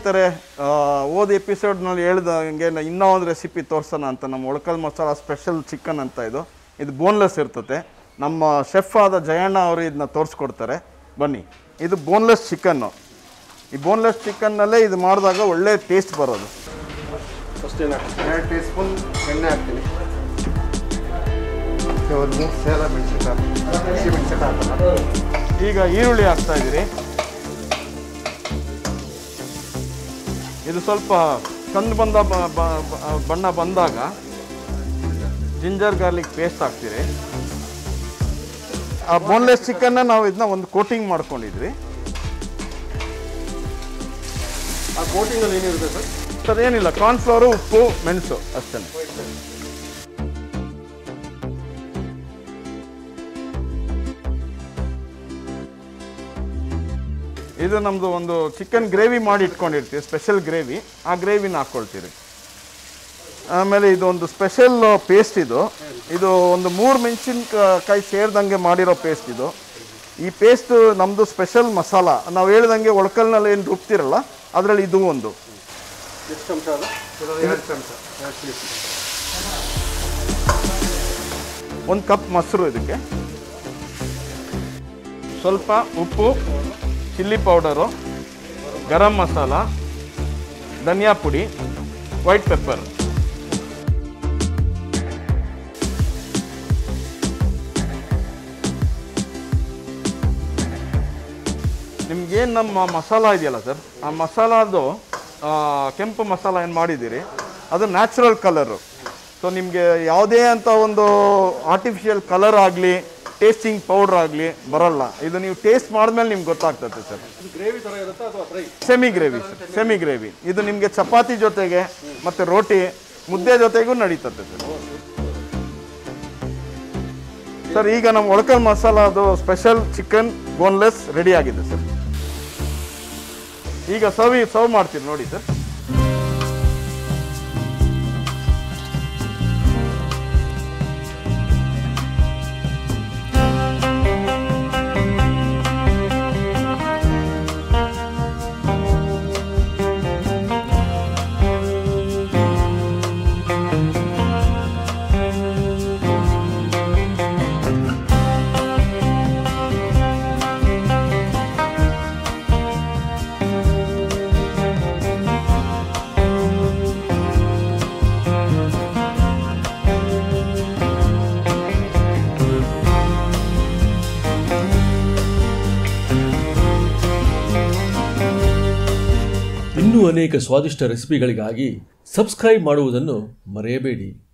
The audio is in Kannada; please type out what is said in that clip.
ಸ್ನೇಹಿತರೆ, ಹೋದ ಎಪಿಸೋಡ್ನಲ್ಲಿ ಹೇಳ್ದಂಗೆ ಇನ್ನೂ ಒಂದು ರೆಸಿಪಿ ತೋರಿಸೋಣ ಅಂತ. ನಮ್ಮ ಒಳಕಲ್ ಮಸಾಲ ಸ್ಪೆಷಲ್ ಚಿಕನ್ ಅಂತ ಇದು ಬೋನ್ಲೆಸ್ ಇರ್ತದೆ. ನಮ್ಮ ಶೆಫ್ ಆದ ಜಯಣ್ಣ ಅವರು ಇದನ್ನ ತೋರಿಸ್ಕೊಡ್ತಾರೆ. ಬನ್ನಿ, ಇದು ಬೋನ್ಲೆಸ್ ಚಿಕನ್ನು. ಈ ಬೋನ್ಲೆಸ್ ಚಿಕನ್ನಲ್ಲೇ ಇದು ಮಾಡಿದಾಗ ಒಳ್ಳೆ ಟೇಸ್ಟ್ ಬರೋದು. ಫಸ್ಟ್ 2 ಟೀ ಸ್ಪೂನ್ ಎಣ್ಣೆ ಹಾಕ್ತೀನಿ. ಒಂದು 3 ಸೇಲ ಮೆಣಸಿನಕಾಯಿ. ಈಗ ಈರುಳ್ಳಿ ಹಾಕ್ತಾ ಇದ್ದೀರಿ. ಇದು ಸ್ವಲ್ಪ ಕಂದು ಬಣ್ಣ ಬಂದಾಗ ಜಿಂಜರ್ ಗಾರ್ಲಿಕ್ ಪೇಸ್ಟ್ ಹಾಕ್ತೀರಿ. ಆ ಬೋನ್ಲೆಸ್ ಚಿಕನ್ನ ನಾವು ಇದನ್ನ ಒಂದು ಕೋಟಿಂಗ್ ಮಾಡ್ಕೊಂಡಿದ್ವಿ. ಆ ಕೋಟಿಂಗಲ್ಲಿ ಏನಿರುತ್ತೆ ಸರ್? ಸರ್ ಏನಿಲ್ಲ, ಕಾರ್ನ್ಫ್ಲವರು, ಉಪ್ಪು, ಮೆಣಸು ಅಷ್ಟೇ. ಇದು ನಮ್ಮದು ಒಂದು ಚಿಕನ್ ಗ್ರೇವಿ ಮಾಡಿ ಇಟ್ಕೊಂಡಿರ್ತೀವಿ, ಸ್ಪೆಷಲ್ ಗ್ರೇವಿ. ಆ ಗ್ರೇವಿನ ಹಾಕ್ಕೊಳ್ತೀರಿ. ಆಮೇಲೆ ಇದು ಒಂದು ಸ್ಪೆಷಲ್ ಪೇಸ್ಟ್. ಇದು ಒಂದು 3 ಮೆಣಸಿನಕಾಯಿ ಸೇರಿದಂಗೆ ಮಾಡಿರೋ ಪೇಸ್ಟ್ ಇದು. ಈ ಪೇಸ್ಟ್ ನಮ್ಮದು ಸ್ಪೆಷಲ್ ಮಸಾಲ. ನಾವು ಹೇಳ್ದಂಗೆ ಒಳಕಲ್ನಲ್ಲಿ ಏನು ರುಬ್ತಿರಲ್ಲ, ಅದರಲ್ಲಿ ಇದು ಒಂದು. ಎಷ್ಟು ಚಮಚ ಅದು? 2 ಚಮಚ. 1 ಕಪ್ ಮೊಸರು, ಇದಕ್ಕೆ ಸ್ವಲ್ಪ ಉಪ್ಪು, ಚಿಲ್ಲಿ ಪೌಡರು, ಗರಂ ಮಸಾಲ, ಧನಿಯಾ ಪುಡಿ, ವೈಟ್ ಪೆಪ್ಪರ್. ನಿಮ್ಗೇನು ನಮ್ಮ ಮಸಾಲ ಇದೆಯಲ್ಲ ಸರ್, ಆ ಮಸಾಲದು ಕೆಂಪು ಮಸಾಲ ಏನು ಮಾಡಿದ್ದೀರಿ ಅದು ನ್ಯಾಚುರಲ್ ಕಲರು. ಸೊ ನಿಮಗೆ ಯಾವುದೇ ಅಂತ ಒಂದು ಆರ್ಟಿಫಿಷಿಯಲ್ ಕಲರ್ ಆಗಲಿ, ಟೇಸ್ಟಿಂಗ್ ಪೌಡ್ರ್ ಆಗಲಿ ಬರೋಲ್ಲ. ಇದು ನೀವು ಟೇಸ್ಟ್ ಮಾಡಿದ್ಮೇಲೆ ನಿಮ್ಗೆ ಗೊತ್ತಾಗ್ತದೆ ಸರ್. ಗ್ರೇವಿ ಥರ ಇರುತ್ತೆ ಅಥವಾ fry? Semi gravy sir, semi gravy. ಇದು ನಿಮಗೆ ಚಪಾತಿ ಜೊತೆಗೆ ಮತ್ತು ರೋಟಿ, ಮುದ್ದೆ ಜೊತೆಗೂ ನಡೀತದೆ ಸರ್. ಸರ್ ಈಗ ನಮ್ಮ ಒಳಕಲ್ ಮಸಾಲದು ಸ್ಪೆಷಲ್ ಚಿಕನ್ ಬೋನ್ಲೆಸ್ ರೆಡಿ ಆಗಿದೆ ಸರ್. ಈಗ ಸರ್ವ್ ಮಾಡ್ತೀರಿ ನೋಡಿ ಸರ್. ಇನ್ನೂ ಅನೇಕ ಸ್ವಾದಿಷ್ಟ ರೆಸಿಪಿಗಳಿಗಾಗಿ ಸಬ್ಸ್ಕ್ರೈಬ್ ಮಾಡುವುದನ್ನು ಮರೆಯಬೇಡಿ.